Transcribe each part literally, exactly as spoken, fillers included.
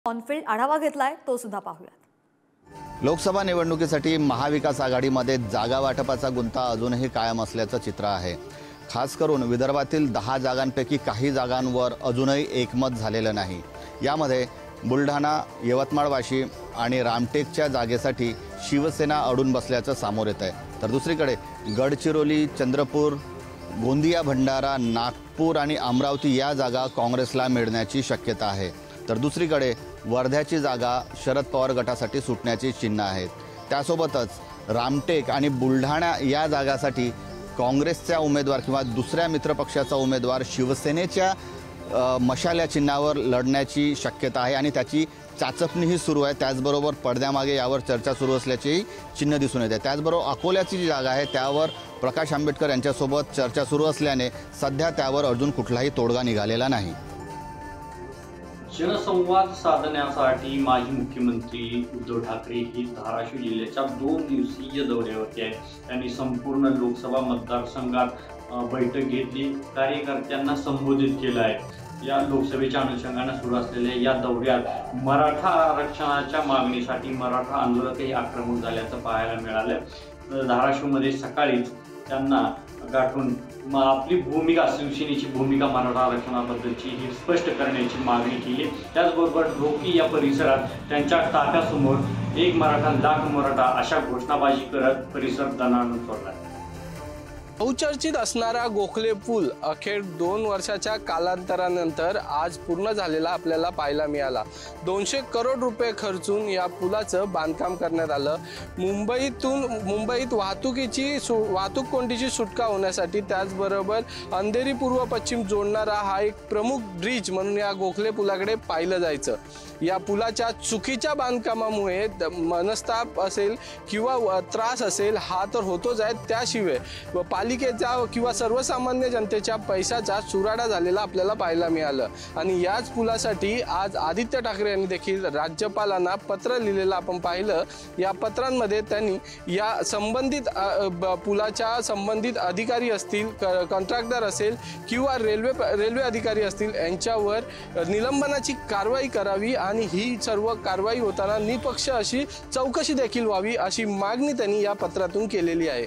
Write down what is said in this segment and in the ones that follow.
On-field आढावा घेतलाय तो सुद्धा पाहूयात। लोकसभा निवडणुकीसाठी महाविकास आघाडीमध्ये जागा वाटपाचा गुंता अजूनही कायम असल्याचं चित्र आहे। खास करून विदर्भातील दहा जागांपैकी काही जागांवर अजूनही एकमत झालेलं नाही। यामध्ये बुलढाणा, यवतमाळ, वाशिम आणि रामटेकच्या जागेसाठी शिवसेना अडून बसल्याचं समोर येत आहे। तर दुसरीकडे गडचिरोली, चंद्रपूर, गोंदिया, भंडारा, नागपूर आणि अमरावती या जागा काँग्रेसला मिळण्याची शक्यता आहे। तर दुसरीकडे वर्ध्याची जागा शरद पवार गटासाठी सुटण्याची चिन्ह आहेत। त्यासोबतच रामटेक आणि बुलढाणा या जागासाठी काँग्रेसचा उमेदवार किंवा दुसऱ्या मित्रपक्षाचा उमेदवार शिवसेनेच्या मशाल्या चिन्हावर लढण्याची शक्यता आहे आणि त्याची चाचपणीही सुरू आहे। त्याचबरोबर पडद्यामागे यावर चर्चा सुरू असल्याची चिन्ह दिसून येते। त्याचबरोबर अकोल्याची जी जागा आहे त्यावर प्रकाश आंबेडकर यांच्यासोबत चर्चा सुरू असल्याने सध्या त्यावर अजून कुठलाही तोडगा निघालेला नाही। जनसंवाद साधण्यासाठी माजी मुख्यमंत्री उद्धव ठाकरे ही धाराशिव जिल्ह्याच्या दोन दिवसीय दौऱ्यावरती आहेत। त्यांनी संपूर्ण लोकसभा मतदारसंघात बैठक घेतली, कार्यकर्त्यांना संबोधित केलं आहे। या लोकसभेच्या अनुषंगाने सुरू असलेल्या या दौऱ्यात मराठा आरक्षणाच्या मागणीसाठी मराठा आंदोलकही आक्रमक झाल्याचं पाहायला मिळालं। धाराशिवमध्ये सकाळीच त्यांना गाठून आपली भूमिका, शिवसेनेची भूमिका मराठा आरक्षणाबद्दलची ही स्पष्ट करण्याची मागणी केली। त्याचबरोबर ढोकी या परिसरात त्यांच्या ताफ्यासमोर एक मराठा लाख मराठा अशा घोषणाबाजी करत परिसर दणाणून सोडला। बहुचर्चित असणारा गोखले पूल अखेर दोन वर्षाच्या कालांतरानंतर आज पूर्ण झालेला आपल्याला पाहायला मिळाला। दोनशे करोड रुपये खर्चून या पुलाचं बांधकाम करण्यात आलं। मुंबईतून मुंबईत वाहतुकीची वाहतूक कोंडीची सुटका होण्यासाठी, त्याचबरोबर अंधेरी पूर्व पश्चिम जोडणारा हा एक प्रमुख ब्रिज म्हणून या गोखले पुलाकडे पाहिलं जायचं। या पुलाच्या चुकीच्या बांधकामामुळे मनस्ताप असेल किंवा त्रास असेल हा तर होतोच आहे, त्याशिवाय पालिकेचा किंवा सर्वसामान्य जनतेच्या पैशाचा चुराडा झालेला आपल्याला पाहायला मिळालं। आणि याच पुलासाठी आज आदित्य ठाकरे यांनी देखील राज्यपालांना पत्र लिहिलेलं आपण पाहिलं। या पत्रांमध्ये त्यांनी या संबंधित पुलाच्या संबंधित अधिकारी असतील, कॉन्ट्रॅक्टर असेल किंवा रेल्वे रेल्वे अधिकारी असतील यांच्यावर निलंबनाची कारवाई करावी आणि ही सर्व कारवाई होताना निपक्ष अशी चौकशी देखील व्हावी अशी मागणी त्यांनी या पत्रातून केलेली आहे।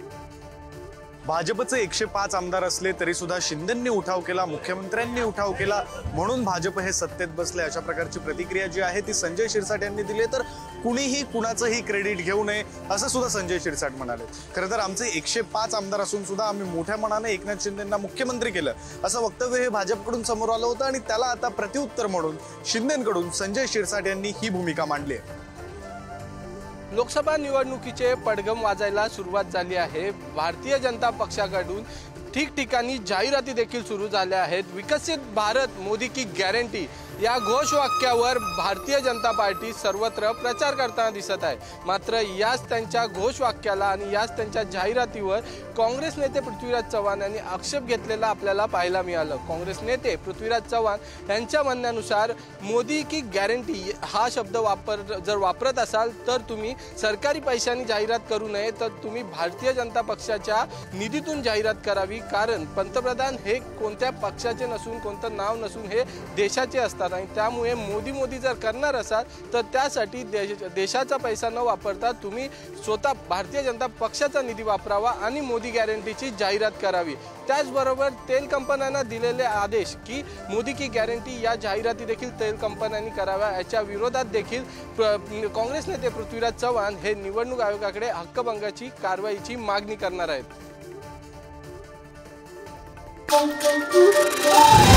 भाजपचे एकशे पाच आमदार असले तरी सुद्धा शिंदेंनी उठाव केला, मुख्यमंत्र्यांनी उठाव केला म्हणून भाजप हे सत्तेत बसले, अशा प्रकारची प्रतिक्रिया जी आहे ती संजय शिरसाट यांनी दिली। तर कुणीही कुणाचंही क्रेडिट घेऊ नये असं सुद्धा संजय शिरसाट म्हणाले। खरं तर आमचे एकशे पाच आमदार असून सुद्धा आम्ही मोठ्या मनाने एकनाथ शिंदेंना मुख्यमंत्री केलं असं वक्तव्य हे भाजपकडून समोर आलं होतं आणि त्याला आता प्रत्युत्तर म्हणून शिंदेंकडून संजय शिरसाट यांनी ही भूमिका मांडली आहे। लोकसभा निवडणुकीचे पडघम वाजायला सुरुवात झाली आहे। भारतीय जनता पक्षाकडून ठिकठिकाणी जाहिराती देखील सुरू झाल्या आहेत। विकसित भारत मोदी की गॅरंटी या घोषवाक्यावर भारतीय जनता पार्टी सर्वत्र प्रचार करताना दिसत आहे। मात्र याच त्यांच्या घोषवाक्याला आणि याच त्यांच्या जाहिरातीवर काँग्रेस नेते पृथ्वीराज चव्हाण यांनी आक्षेप घेतलेला आपल्याला पाहायला मिळालं। काँग्रेस नेते पृथ्वीराज चव्हाण यांच्या म्हणण्यानुसार मोदी की गॅरंटी हा शब्द वापर जर वापरत असाल तर तुम्ही सरकारी पैशांनी जाहिरात करू नये, तर तुम्ही भारतीय जनता पक्षाच्या निधीतून जाहिरात करावी। कारण पंतप्रधान हे कोणत्या पक्षाचे नसून, कोणतं नाव नसून हे देशाचे असतात आणि त्यामुळे मोदी मोदी जर करणार असाल तर त्यासाठी देश देशाचा पैसा न वापरता तुम्ही स्वतः भारतीय जनता पक्षाचा निधी वापरावा आणि मोदी गॅरंटीची जाहिरात करावी। त्याचबरोबर तेल कंपन्यांना दिलेले आदेश की मोदी की गॅरंटी या जाहिराती देखील तेल कंपन्यांनी कराव्या, याच्या विरोधात देखील काँग्रेस नेते पृथ्वीराज चव्हाण हे निवडणूक आयोगाकडे हक्कभंगाची कारवाईची मागणी करणार आहेत।